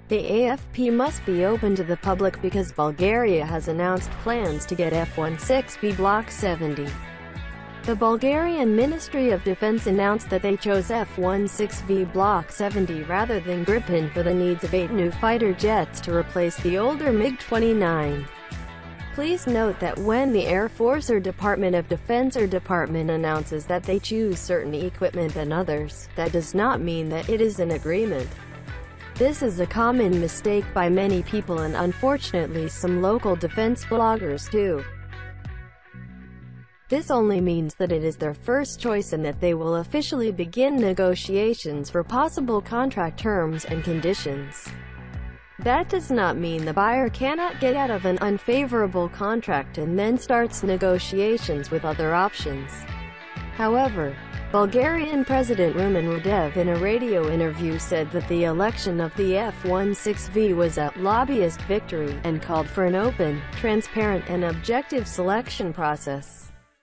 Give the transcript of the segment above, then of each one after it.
The AFP must be open to the public because Bulgaria has announced plans to get F-16V Block 70. The Bulgarian Ministry of Defense announced that they chose F-16V Block 70 rather than Gripen for the needs of 8 new fighter jets to replace the older MiG-29. Please note that when the Air Force or Department of Defense or department announces that they choose certain equipment and others, that does not mean that it is an agreement. This is a common mistake by many people and unfortunately some local defense bloggers too. This only means that it is their first choice and that they will officially begin negotiations for possible contract terms and conditions. That does not mean the buyer cannot get out of an unfavorable contract and then starts negotiations with other options. However, Bulgarian President Rumen Radev in a radio interview said that the election of the F-16V was a lobbyist victory and called for an open, transparent and objective selection process.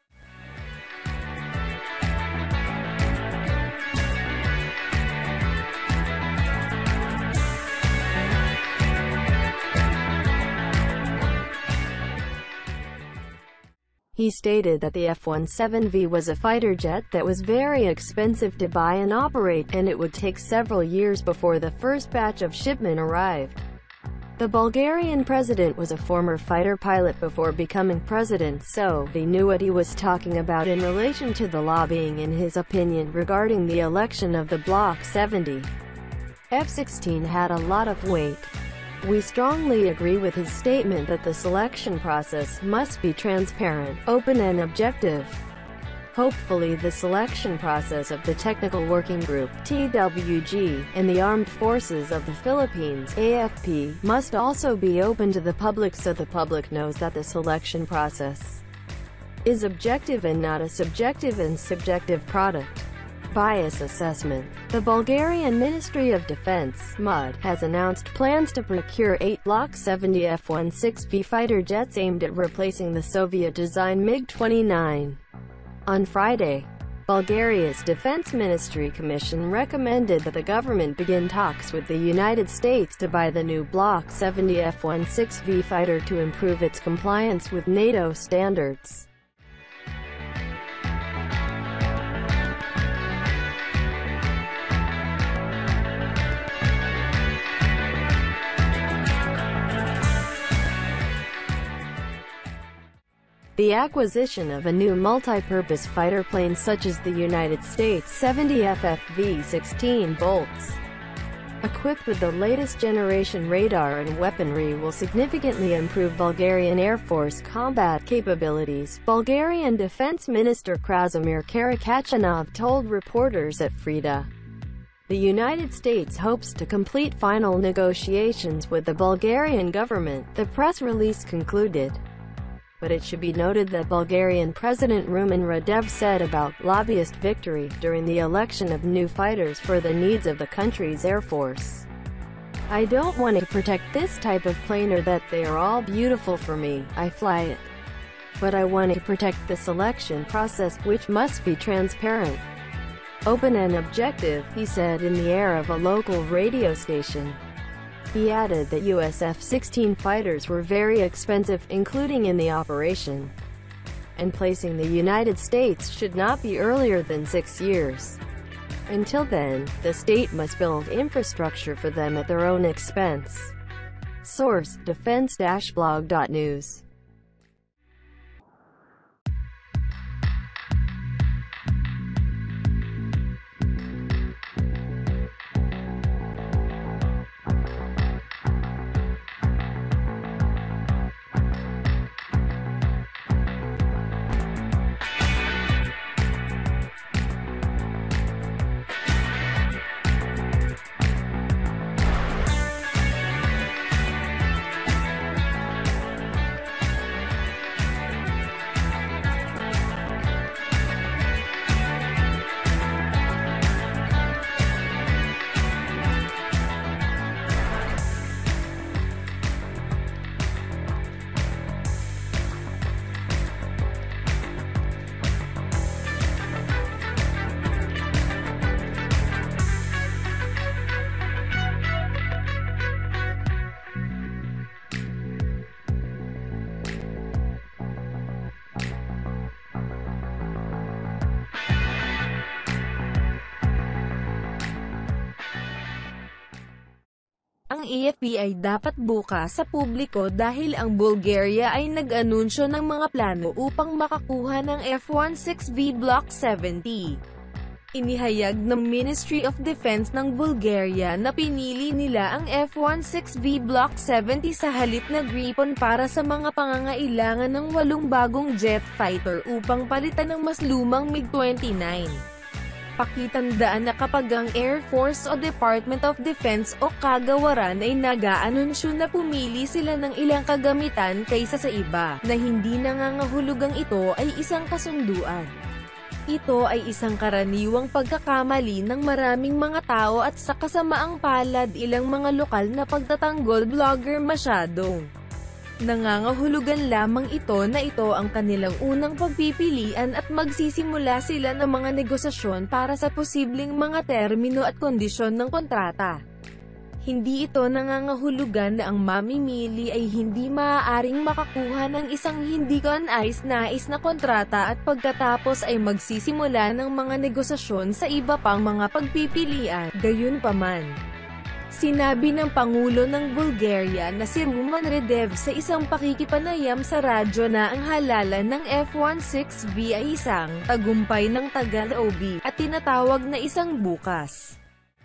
He stated that the F-17V was a fighter jet that was very expensive to buy and operate, and it would take several years before the first batch of shipment arrived. The Bulgarian president was a former fighter pilot before becoming president, so he knew what he was talking about in relation to the lobbying in his opinion regarding the election of the Block 70. F-16 had a lot of weight. We strongly agree with his statement that the selection process must be transparent, open and objective. Hopefully the selection process of the Technical Working Group (TWG) and the Armed Forces of the Philippines (AFP) must also be open to the public so the public knows that the selection process is objective and not a subjective and subjective product. Bias assessment. The Bulgarian Ministry of Defense (MUD) has announced plans to procure 8 Block 70 F-16V fighter jets aimed at replacing the Soviet-designed MiG-29. On Friday, Bulgaria's Defense Ministry Commission recommended that the government begin talks with the United States to buy the new Block 70 F-16V fighter to improve its compliance with NATO standards. The acquisition of a new multi-purpose fighter plane such as the United States 70 FFV-16 bolts, equipped with the latest generation radar and weaponry, will significantly improve Bulgarian Air Force combat capabilities, Bulgarian Defense Minister Krasimir Karakachanov told reporters at Frida. The United States hopes to complete final negotiations with the Bulgarian government, the press release concluded. But it should be noted that Bulgarian President Rumen Radev said about lobbyist victory during the election of new fighters for the needs of the country's Air Force. I don't want to protect this type of plane or that they are all beautiful for me, I fly it. But I want to protect the selection process, which must be transparent, open and objective, he said in the air of a local radio station. He added that US F-16 fighters were very expensive, including in the operation, and placing the United States should not be earlier than 6 years. Until then, the state must build infrastructure for them at their own expense. Source: defense-blog.news. ng AFP ay dapat bukas sa publiko dahil ang Bulgaria ay nag-anunsyo ng mga plano upang makakuha ng F-16V Block 70. Inihayag ng Ministry of Defense ng Bulgaria na pinili nila ang F-16V Block 70 sa halip na Gripen para sa mga pangangailangan ng 8 bagong jet fighter upang palitan ng mas lumang MiG-29. Pakitandaan na kapag ang Air Force o Department of Defense o kagawaran ay nag-aanunsyo na pumili sila ng ilang kagamitan kaysa sa iba, na hindi nangangahulugang ito ay isang kasunduan. Ito ay isang karaniwang pagkakamali ng maraming mga tao at sa kasamaang palad ilang mga lokal na pagtatanggol blogger masyadong nangangahulugan lamang ito na ito ang kanilang unang pagpipilian at magsisimula sila ng mga negosasyon para sa posibleng mga termino at kondisyon ng kontrata. Hindi ito nangangahulugan na ang mamimili ay hindi maaaring makakuha ng isang hindi kanais-nais na kontrata at pagkatapos ay magsisimula ng mga negosasyon sa iba pang mga pagpipilian. Gayunpaman, sinabi ng Pangulo ng Bulgaria na si Rumen Radev sa isang pakikipanayam sa radyo na ang halalan ng F-16V ay isang tagumpay ng taga-loob at tinatawag na isang bukas.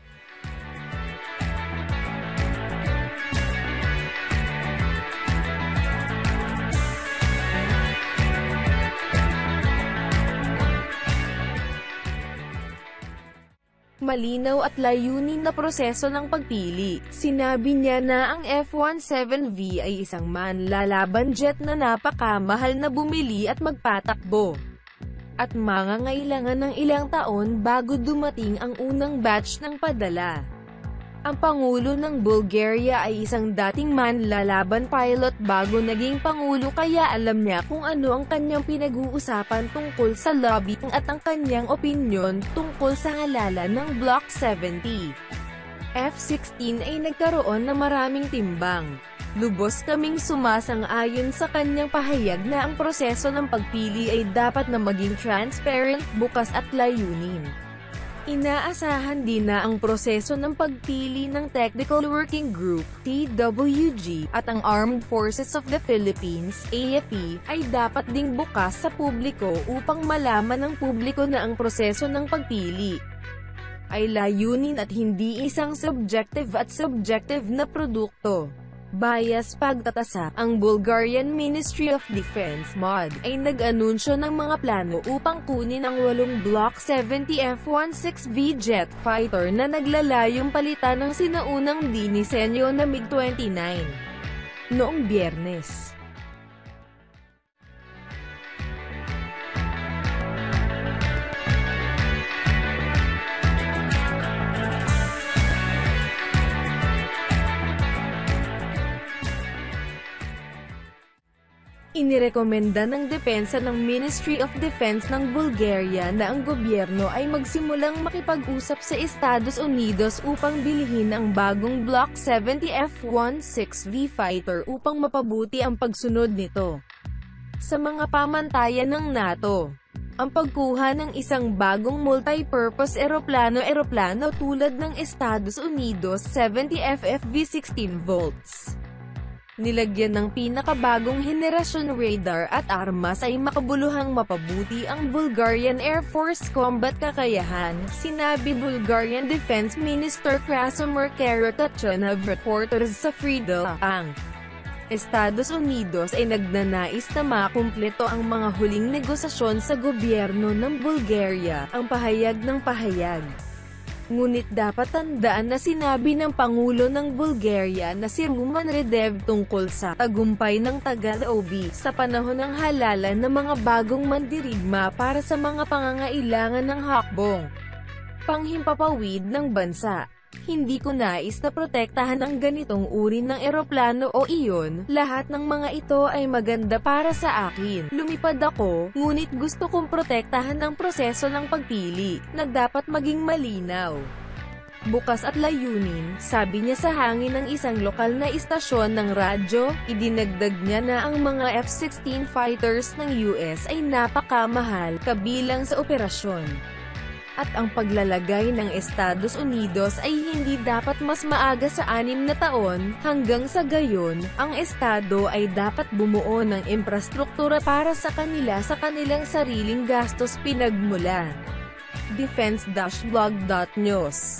Malinaw at layunin na proseso ng pagpili. Sinabi niya na ang F-17V ay isang manlalaban jet na napakamahal na bumili at magpatakbo, at mangangailangan ng ilang taon bago dumating ang unang batch ng padala. Ang Pangulo ng Bulgaria ay isang dating manlalaban pilot bago naging Pangulo kaya alam niya kung ano ang kanyang pinag-uusapan tungkol sa lobbying at ang kanyang opinyon tungkol sa halalan ng Block 70. F-16 ay nagkaroon ng maraming timbang. Lubos kaming sumasang-ayon sa kanyang pahayag na ang proseso ng pagpili ay dapat na maging transparent, bukas at layunin. Inaasahan din na ang proseso ng pagpili ng Technical Working Group, TWG, at ang Armed Forces of the Philippines, AFP, ay dapat ding bukas sa publiko upang malaman ng publiko na ang proseso ng pagpili ay layunin at hindi isang subjective na produkto. Bias pagtatasa, ang Bulgarian Ministry of Defense (MOD) ay nag-anunsyo ng mga plano upang kunin ang 8 Block 70 F-16V jet fighter na naglalayong palitan ng sinaunang dinisenyo na MiG-29 noong Biyernes. Inirekomenda ng depensa ng Ministry of Defense ng Bulgaria na ang gobyerno ay magsimulang makipag-usap sa Estados Unidos upang bilhin ang bagong Block 70 F-16V fighter upang mapabuti ang pagsunod nito sa mga pamantayan ng NATO. Ang pagkuha ng isang bagong multi-purpose eroplano tulad ng Estados Unidos 70 FFV 16 volts. Nilagyan ng pinakabagong henerasyon radar at armas ay makabuluhang mapabuti ang Bulgarian Air Force combat kakayahan, sinabi Bulgarian Defense Minister Krasimir Karatatchev reporters sa Freedom. Ang Estados Unidos ay nagnanais na makumpleto ang mga huling negosasyon sa gobyerno ng Bulgaria, ang pahayag ng pahayag. Ngunit dapat tandaan na sinabi ng Pangulo ng Bulgaria na si Rumen Radev tungkol sa tagumpay ng taga-loob sa panahon ng halalan ng mga bagong mandirigma para sa mga pangangailangan ng hakbong panghimpapawid ng bansa. Hindi ko nais na protektahan ang ganitong uri ng eroplano o iyon, lahat ng mga ito ay maganda para sa akin. Lumipad ako, ngunit gusto kong protektahan ang proseso ng pagpili, na dapat maging malinaw, bukas at layunin, sabi niya sa hangin ng isang lokal na istasyon ng radyo. Idinagdag niya na ang mga F-16 fighters ng US ay napakamahal, kabilang sa operasyon at ang paglalagay ng Estados Unidos ay hindi dapat mas maaga sa 6 na taon. Hanggang sa gayon, ang Estado ay dapat bumuo ng infrastruktura para sa kanila sa kanilang sariling gastos. Pinagmula defense-blog.news.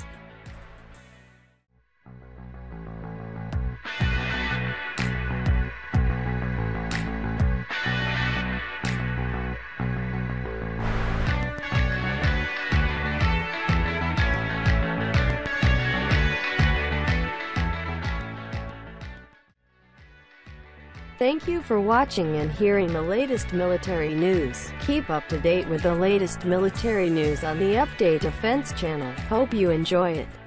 Thank you for watching and hearing the latest military news. Keep up to date with the latest military news on the Update Defense channel. Hope you enjoy it.